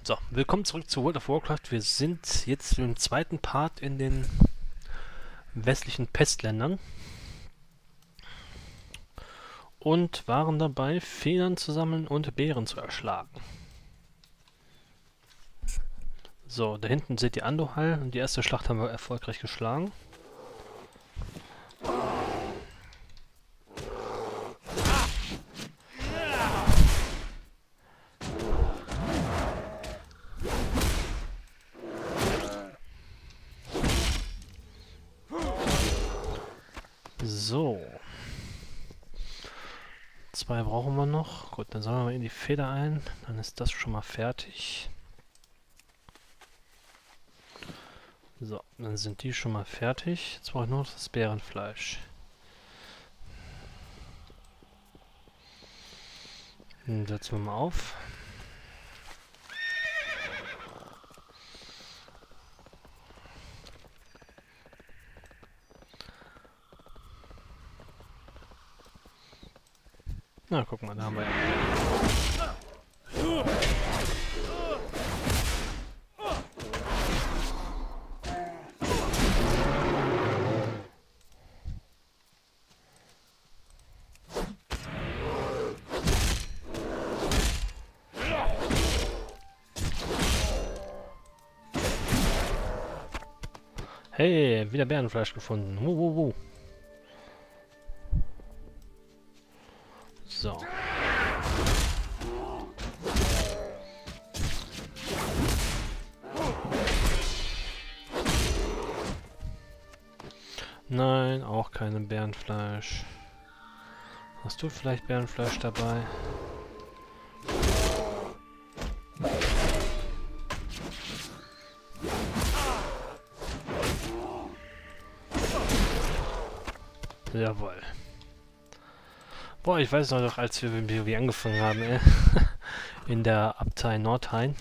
So, willkommen zurück zu World of Warcraft. Wir sind jetzt im zweiten Part in den westlichen Pestländern und waren dabei, Federn zu sammeln und Bären zu erschlagen. So, da hinten seht ihr Anduhal und die erste Schlacht haben wir erfolgreich geschlagen. So. 2 brauchen wir noch. Gut, dann sammeln wir in die Feder ein. Dann ist das schon mal fertig. So, dann sind die schon mal fertig. Jetzt brauche ich nur noch das Bärenfleisch. Dann setzen wir mal auf. Na, guck mal, da haben wir ja. Hey, wieder Bärenfleisch gefunden. So. Nein, auch keine Bärenfleisch. Hast du vielleicht Bärenfleisch dabei? Jawohl. Boah, ich weiß noch, als wir mit WoW angefangen haben, in der Abtei Nordhain.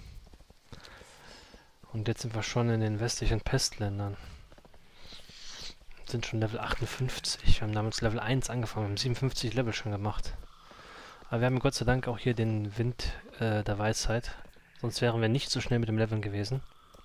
Und jetzt sind wir schon in den westlichen Pestländern. Sind schon Level 58. Wir haben damals Level 1 angefangen, wir haben 57 Level schon gemacht. Aber wir haben Gott sei Dank auch hier den Wind der Weisheit. Sonst wären wir nicht so schnell mit dem Leveln gewesen.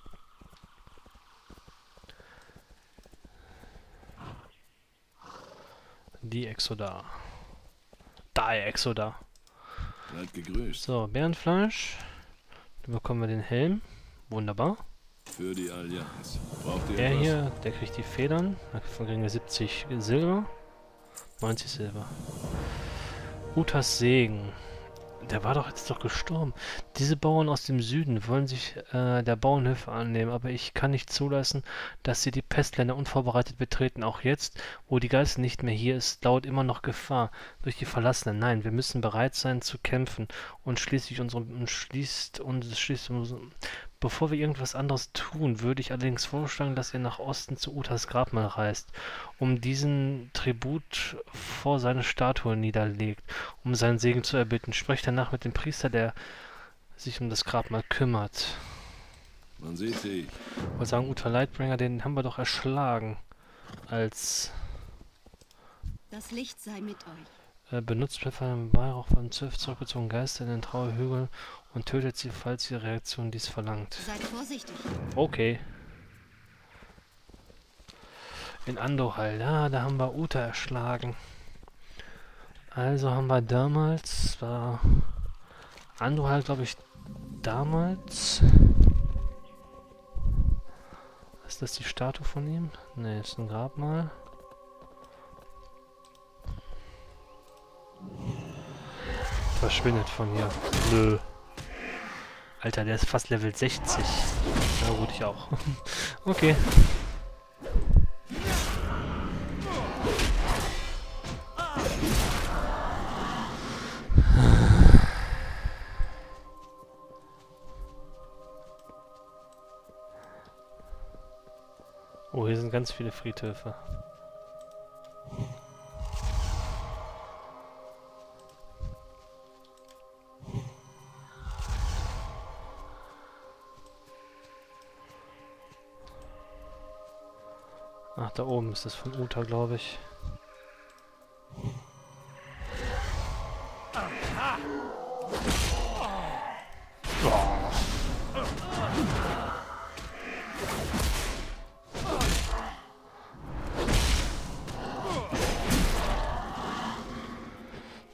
Die Exoda. Da, Exoda. Seid gegrüßt. So, Bärenfleisch. Dann bekommen wir den Helm. Wunderbar. Für die Allianz. Braucht ihr Der etwas? hier, der kriegt die Federn. Davon kriegen wir 70 Silber. 90 Silber. Utas Segen. Der war doch jetzt doch gestorben. Diese Bauern aus dem Süden wollen sich der Bauernhöfe annehmen, aber ich kann nicht zulassen, dass sie die Pestländer unvorbereitet betreten. Auch jetzt, wo die Geißel nicht mehr hier ist, lauert immer noch Gefahr durch die Verlassenen. Nein, wir müssen bereit sein zu kämpfen und Bevor wir irgendwas anderes tun, würde ich allerdings vorschlagen, dass ihr nach Osten zu Utas Grabmal reist, um diesen Tribut vor seine Statue niederlegt, um seinen Segen zu erbitten. Sprecht danach mit dem Priester, der sich um das Grabmal kümmert. Man sieht sie. Ich wollte sagen, Uta Lightbringer, den haben wir doch erschlagen. Als Das Licht sei mit euch. benutzt Pfeffer im Weihrauch von 12 zurückgezogenen Geister in den Trauerhügeln und tötet sie, falls ihre Reaktion dies verlangt. Seid vorsichtig. Okay. In Anduhal, ja, da haben wir Uta erschlagen. Also haben wir damals, war Anduhal, glaube ich, damals. Ist das die Statue von ihm? Ne, ist ein Grabmal. Verschwindet von hier. Nö. Alter, der ist fast Level 60. Na gut, ich auch. Okay. Oh, hier sind ganz viele Friedhöfe. Ach, da oben ist das von Uta, glaube ich. Oh.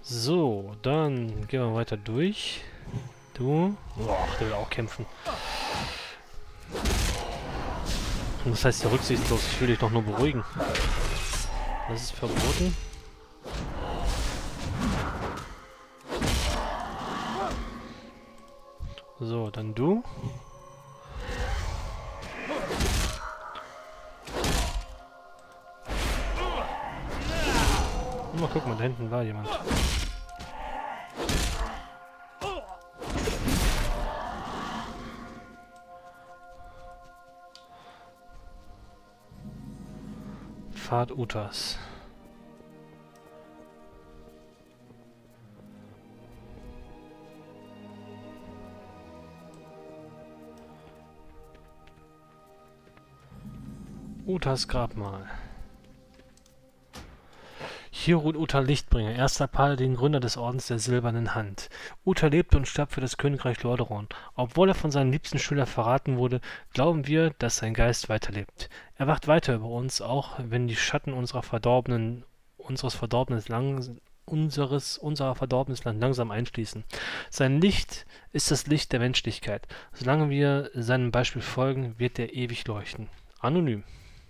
So, dann gehen wir weiter durch. Du. Boah, der will auch kämpfen. Und das heißt ja rücksichtslos, ich will dich doch nur beruhigen. Das ist verboten. So, dann du. Mal gucken, da hinten war jemand. Pfad Utas. Utas Grabmal. Hier ruht Uta Lichtbringer, erster Paladin, Gründer des Ordens der Silbernen Hand. Uta lebte und starb für das Königreich Lordaeron. Obwohl er von seinen liebsten Schülern verraten wurde, glauben wir, dass sein Geist weiterlebt. Er wacht weiter über uns, auch wenn die Schatten unserer Verdorbnis Land langsam einschließen. Sein Licht ist das Licht der Menschlichkeit. Solange wir seinem Beispiel folgen, wird er ewig leuchten. Anonym.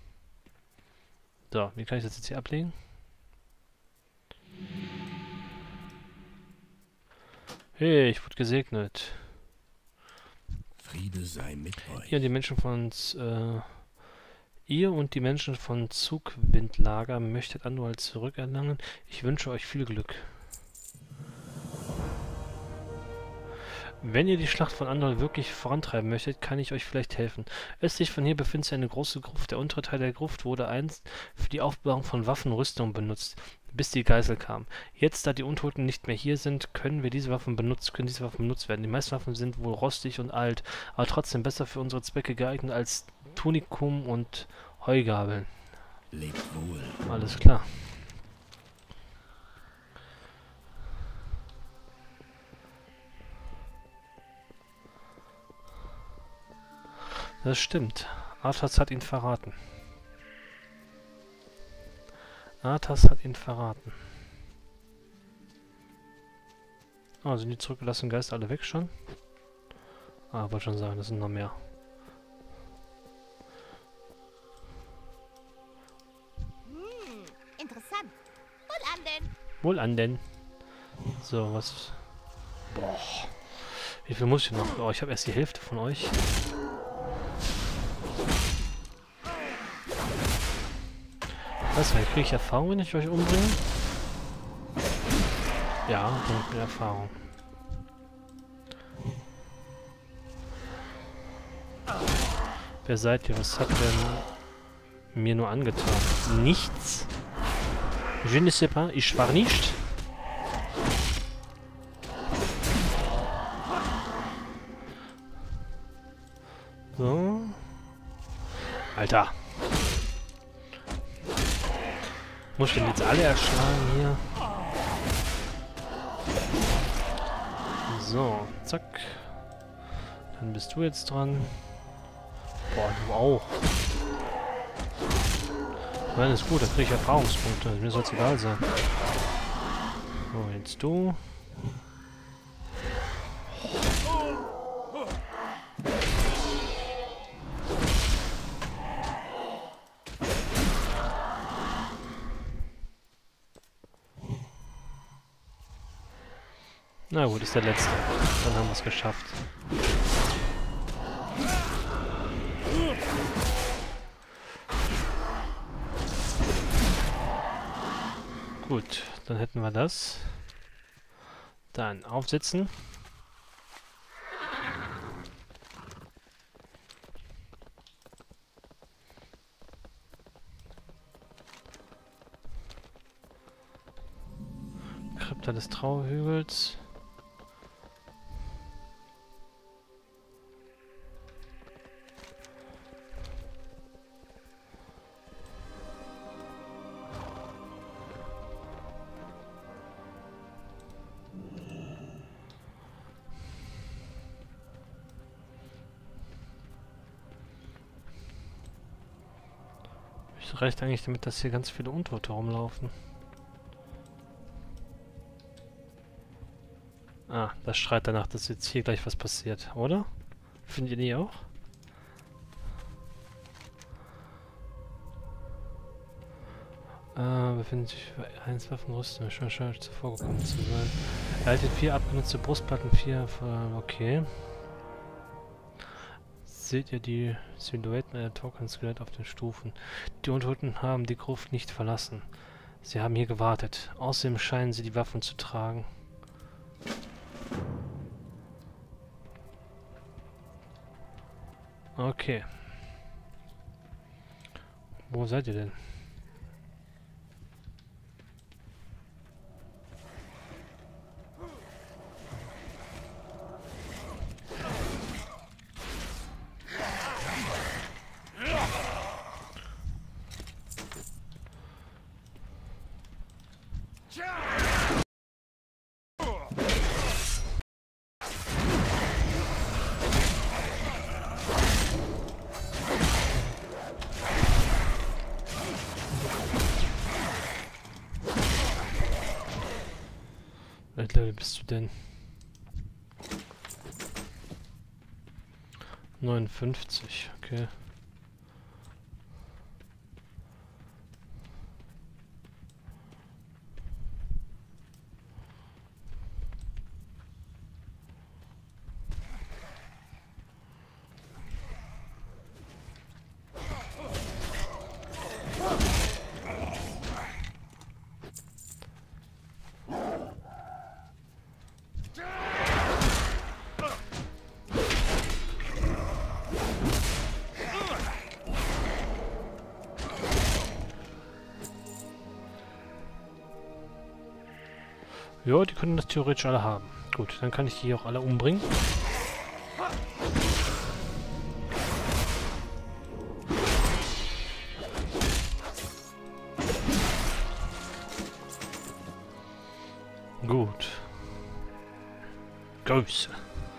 So, wie kann ich das jetzt hier ablegen? Hey, ich wurde gesegnet. Friede sei mit euch. Ihr und die Menschen von Zugwindlager möchtet Andual zurückerlangen. Ich wünsche euch viel Glück. Wenn ihr die Schlacht von Andual wirklich vorantreiben möchtet, kann ich euch vielleicht helfen. Östlich von hier befindet sich eine große Gruft. Der untere Teil der Gruft wurde einst für die Aufbewahrung von Waffen und Rüstung benutzt, bis die Geisel kam. Jetzt, da die Untoten nicht mehr hier sind, können diese Waffen benutzt werden. Die meisten Waffen sind wohl rostig und alt, aber trotzdem besser für unsere Zwecke geeignet als Tunikum und Heugabeln. Lebt wohl. Alles klar. Das stimmt. Arthas hat ihn verraten. Ah, sind die zurückgelassenen Geister alle weg schon? Ah, wollte schon sagen, das sind noch mehr. Interessant. Wohl an denn. Wohl an denn. So, was... Boah. Wie viel muss ich noch? Oh, ich habe erst die Hälfte von euch. Was, kriege ich Erfahrung, wenn ich euch umbringe? Ja, mit Erfahrung. Wer seid ihr? Was habt ihr mir nur angetan? Nichts? Je ne sais pas, ich war nicht. So. Alter. Muss ich denn jetzt alle erschlagen hier? So, zack. Dann bist du jetzt dran. Boah, du auch. Nein, ist gut, da kriege ich Erfahrungspunkte. Mir soll es egal sein. So, jetzt du. Na gut, ist der letzte. Dann haben wir es geschafft. Gut, dann hätten wir das. Dann aufsitzen. Krypta des Trauerhügels. Es reicht eigentlich damit, dass hier ganz viele Untote rumlaufen. Ah, das schreit danach, dass jetzt hier gleich was passiert, oder? Findet ihr die auch? Befindet sich für 1 Waffenrüstung, schon zuvor gekommen zu sein. Erhaltet 4 abgenutzte Brustplatten, 4, okay. Seht ihr die Silhouetten einer Token-Skelett auf den Stufen. Die Untoten haben die Gruft nicht verlassen. Sie haben hier gewartet. Außerdem scheinen sie die Waffen zu tragen. Okay. Wo seid ihr denn? Welches Level bist du denn? 59, okay. Ja, die können das theoretisch alle haben. Gut, dann kann ich die auch alle umbringen. Gut. Größe.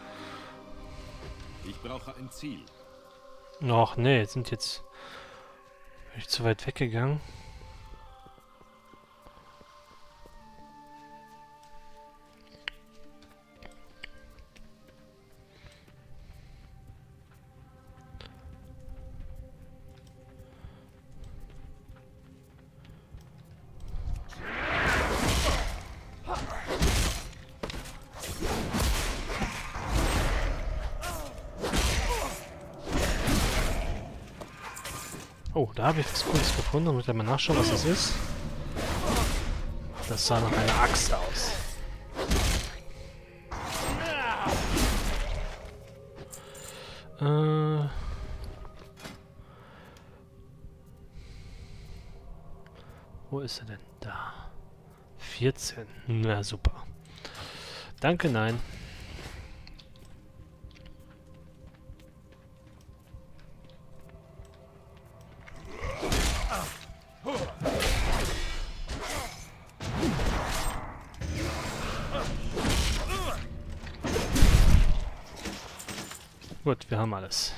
Ich brauche ein Ziel. Ach nee, sind jetzt... Bin ich zu weit weggegangen? Oh, da habe ich was Cooles gefunden. Muss ich mal nachschauen, was das ist. Das sah nach einer Axt aus. Wo ist er denn? Da. 14. Na super. Danke, nein. Gut, wir haben alles.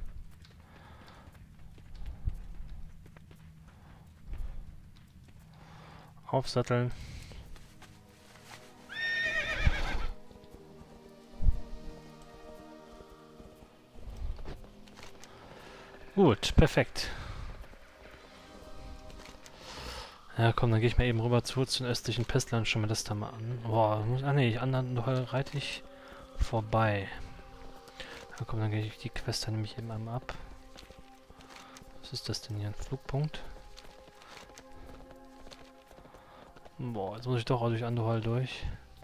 Aufsatteln. Gut, perfekt. Ja, komm, dann gehe ich mal eben rüber zu den östlichen Pestland, schon mal das da mal an. Boah, nee, reite ich vorbei. Ja, komm, dann gehe ich die Quest dann nämlich eben einmal ab. Was ist das denn hier? Ein Flugpunkt? Boah, jetzt muss ich doch auch durch Anduhal durch.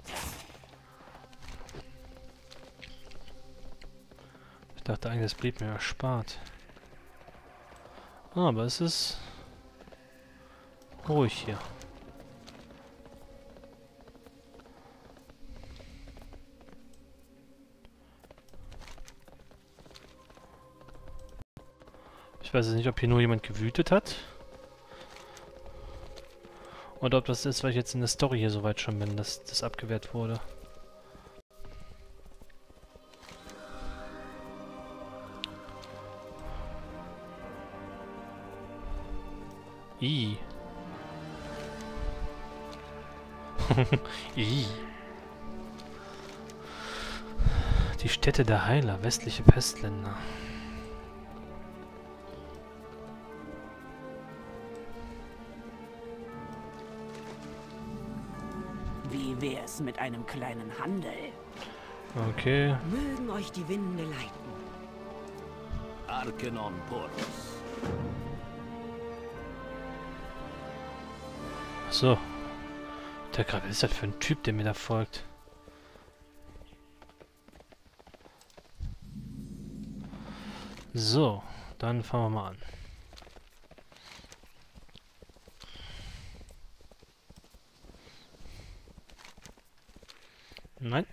Ich dachte eigentlich, das blieb mir erspart. Ah, aber es ist ruhig hier. Ich weiß jetzt nicht, ob hier nur jemand gewütet hat. Oder ob das ist, weil ich jetzt in der Story hier soweit schon bin, dass das abgewehrt wurde. I. I. Die Stätte der Heiler, westliche Pestländer. Wie wär's mit einem kleinen Handel? Okay. Mögen euch die Winde leiten. Arkenon Porus. So. Der gerade, was ist das für ein Typ, der mir da folgt? So, dann fangen wir mal an. Nein.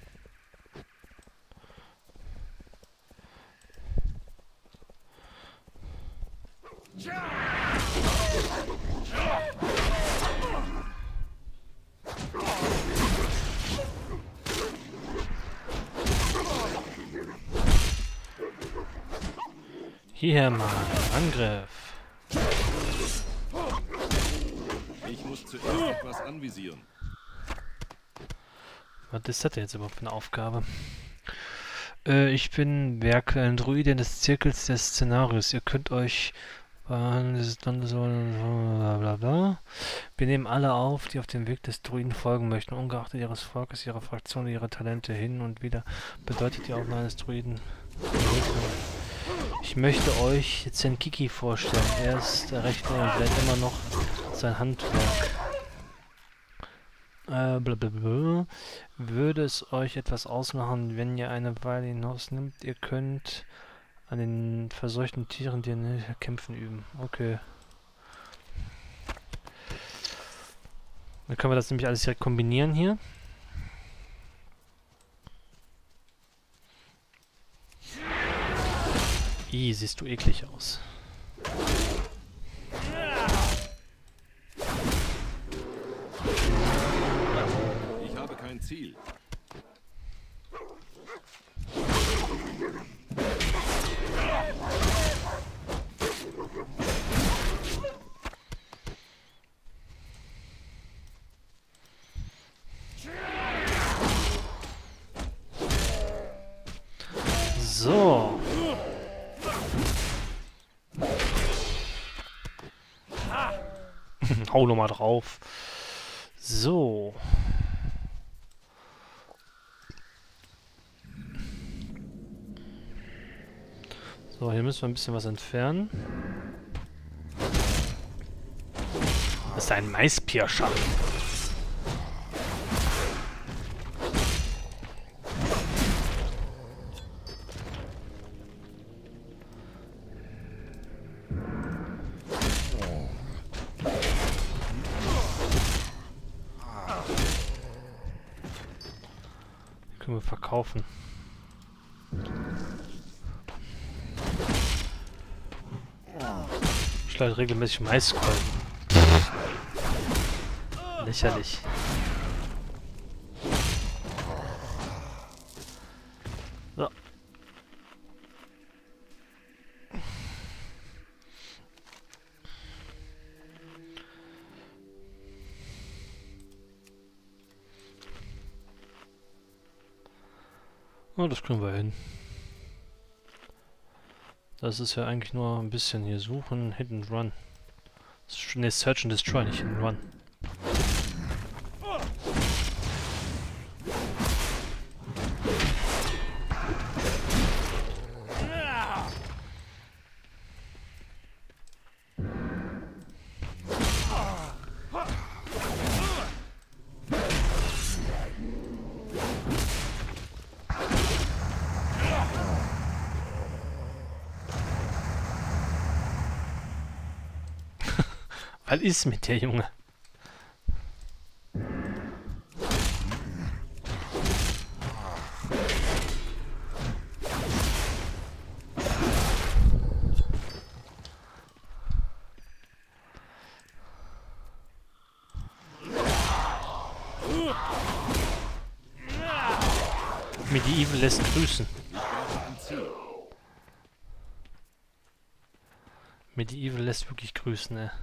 Hierher mal, Angriff. Ich muss zuerst etwas anvisieren. Was ist das denn jetzt überhaupt für eine Aufgabe? Ich bin ein Druide des Zirkels des Szenarios. Ihr könnt euch... Blablabla. Wir nehmen alle auf, die auf dem Weg des Druiden folgen möchten, ungeachtet ihres Volkes, ihrer Fraktion, ihrer Talente hin und wieder. Bedeutet die Aufnahme des Druiden. Ich möchte euch Zenkiki vorstellen. Er ist der Rechte und lernt immer noch sein Handwerk. Blablabla. Würde es euch etwas ausmachen, wenn ihr eine Weile hinausnimmt? Ihr könnt an den verseuchten Tieren, die kämpfen, üben. Okay. Dann können wir das nämlich alles direkt kombinieren hier. Siehst du eklig aus. Ich habe kein Ziel. So. Hau nochmal drauf. So. So, hier müssen wir ein bisschen was entfernen. Das ist ein Maispirscher. Können wir verkaufen. Ich schneide regelmäßig Maiskolben. Lächerlich. So. Oh, das kriegen wir hin. Das ist ja eigentlich nur ein bisschen hier suchen, Hit and Run. Ne, Search and Destroy, nicht Hit and Run. Was ist mit der Junge? Medieval lässt grüßen. Medieval lässt wirklich grüßen, ne?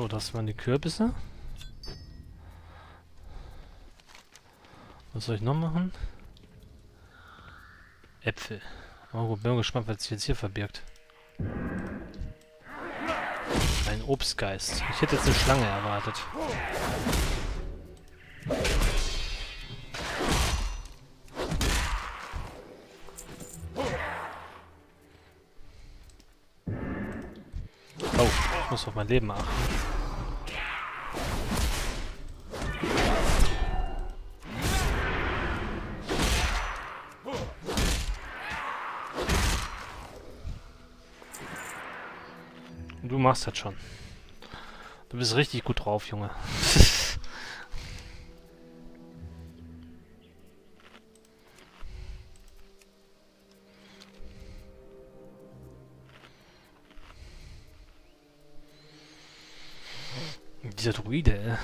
So, das waren die Kürbisse. Was soll ich noch machen? Äpfel. Oh gut, bin gespannt, was sich jetzt hier verbirgt. Ein Obstgeist. Ich hätte jetzt eine Schlange erwartet. Oh, ich muss auf mein Leben achten. Du machst das schon. Du bist richtig gut drauf, Junge. Dieser Druide.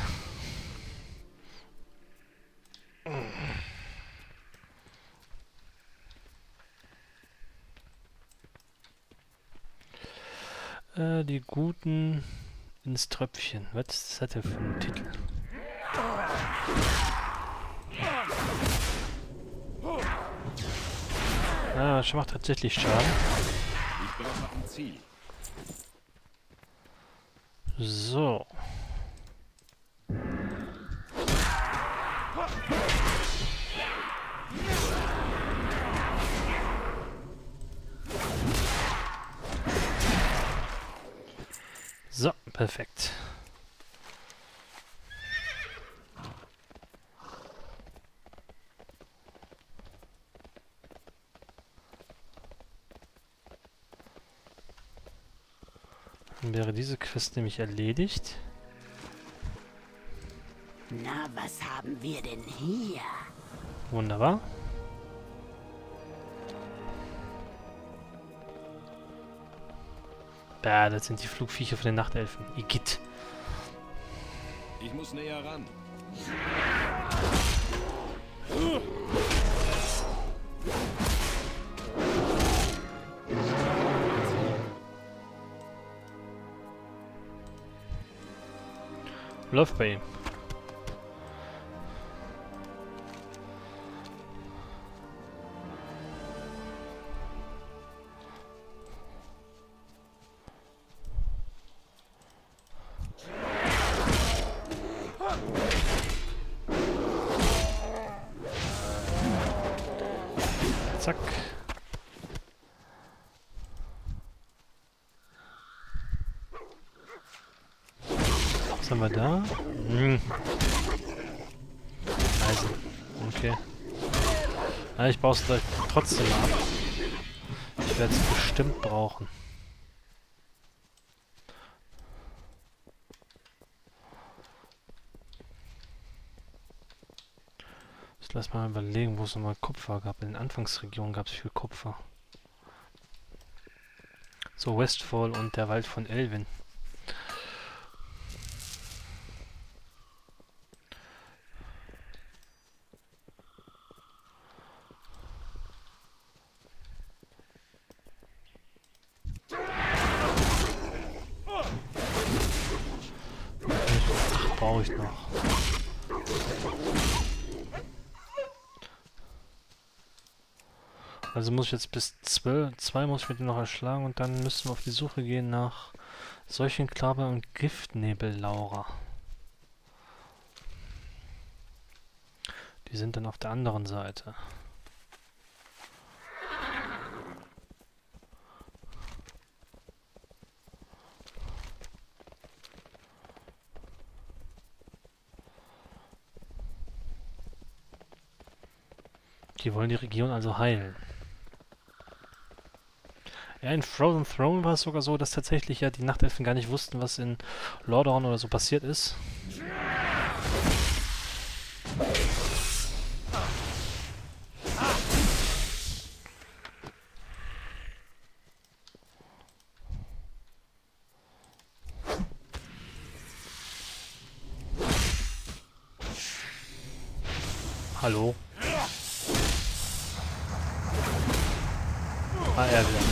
Die Guten ins Tröpfchen. Was hat er für einen Titel? Ah, das macht tatsächlich Schaden. Ich brauche ein Ziel. So. So, perfekt. Dann wäre diese Quest nämlich erledigt. Na, was haben wir denn hier? Wunderbar. Ja, das sind die Flugviecher von den Nachtelfen. Igitt. Ich muss näher ran. Läuft bei ihm. Zack. Was haben wir da? Eisen. Okay. Ja, ich baue es gleich trotzdem ab. Ich werde es bestimmt brauchen. Lass mal überlegen, wo es nochmal Kupfer gab. In den Anfangsregionen gab es viel Kupfer. So, Westfall und der Wald von Elwyn. Ach, brauche ich noch. Also muss ich jetzt bis 2 muss ich mit ihm noch erschlagen und dann müssen wir auf die Suche gehen nach Seuchenklaber und Giftnebellaura. Die sind dann auf der anderen Seite. Die wollen die Region also heilen. Ja, in Frozen Throne war es sogar so, dass tatsächlich ja die Nachtelfen gar nicht wussten, was in Lordaeron oder so passiert ist. Hallo? Ah, er wieder.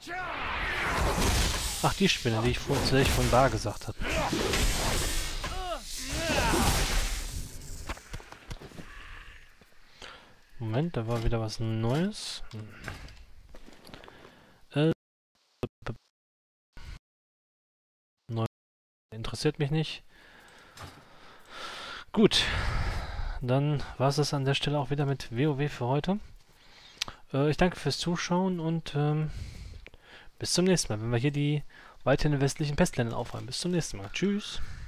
Ach, die Spinne, die ich von da gesagt habe. Moment, da war wieder was Neues. Neu interessiert mich nicht. Gut, dann war es das an der Stelle auch wieder mit WoW für heute. Ich danke fürs Zuschauen und bis zum nächsten Mal, wenn wir hier die weiteren westlichen Pestländer aufräumen. Bis zum nächsten Mal. Tschüss.